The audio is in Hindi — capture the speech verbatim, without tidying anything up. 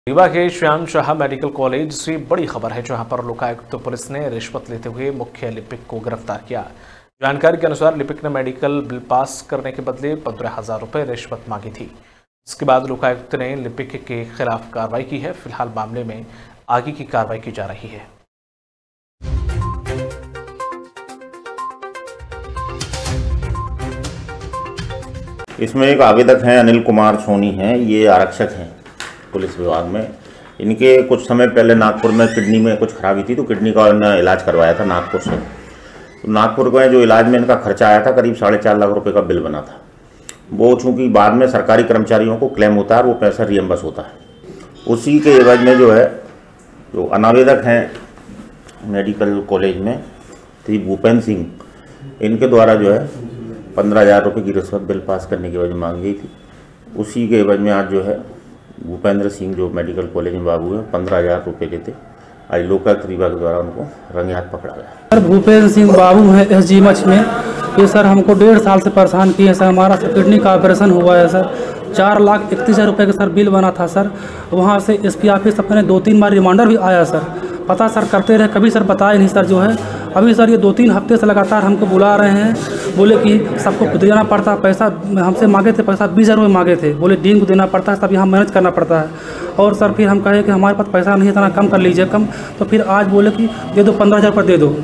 रीवा के श्याम शाह मेडिकल कॉलेज से बड़ी खबर है, जहां पर लोकायुक्त पुलिस ने रिश्वत लेते हुए मुख्य लिपिक को गिरफ्तार किया। जानकारी के अनुसार लिपिक ने मेडिकल बिल पास करने के बदले पंद्रह हजार रुपये रिश्वत मांगी थी। इसके बाद लोकायुक्त ने लिपिक के खिलाफ कार्रवाई की है। फिलहाल मामले में आगे की कार्रवाई की जा रही है। इसमें एक आवेदक हैं, अनिल कुमार सोनी हैं, ये आरक्षक हैं पुलिस विभाग में। इनके कुछ समय पहले नागपुर में किडनी में कुछ खराबी थी, तो किडनी का इन्होंने इलाज करवाया था नागपुर से। तो नागपुर में जो इलाज में इनका खर्चा आया था, करीब साढ़े चार लाख रुपए का बिल बना था। वो चूँकि बाद में सरकारी कर्मचारियों को क्लेम होता है, वो पैसा रियम्बर्स होता है। उसी के एवज में जो है जो अनावेदक हैं मेडिकल कॉलेज में श्री भूपेंद्र सिंह, इनके द्वारा जो है पंद्रह हज़ार रुपये की रिश्वत बिल पास करने की वजह मांगी गई थी। उसी के एवज में आज जो है भूपेंद्र सिंह जो मेडिकल कॉलेज में बाबू है, पंद्रह हज़ार रुपये लेते आज लोकायुक्त रीवा के द्वारा उनको रंगे हाथ पकड़ा गया। सर भूपेंद्र सिंह बाबू है एस जी मच में। ये सर हमको डेढ़ साल से परेशान किए सर। हमारा सर किडनी का ऑपरेशन हुआ है सर। चार लाख इकतीस हज़ार रुपये का सर बिल बना था सर। वहाँ से एस पी ऑफिस अपने दो तीन बार रिमांडर भी आया सर। पता सर करते रहे, कभी सर बताए नहीं सर। जो है अभी सर ये दो तीन हफ्ते से लगातार हमको बुला रहे हैं। बोले कि सबको देना पड़ता पैसा। हमसे मांगे थे पैसा बीस हज़ार रुपये मांगे थे। बोले डीन को देना पड़ता है, तब यहाँ मैनेज करना पड़ता है। और सर फिर हम कहे कि हमारे पास पैसा नहीं है, इतना कम कर लीजिए कम। तो फिर आज बोले कि दे दो पंद्रह हज़ार रुपये दे दो।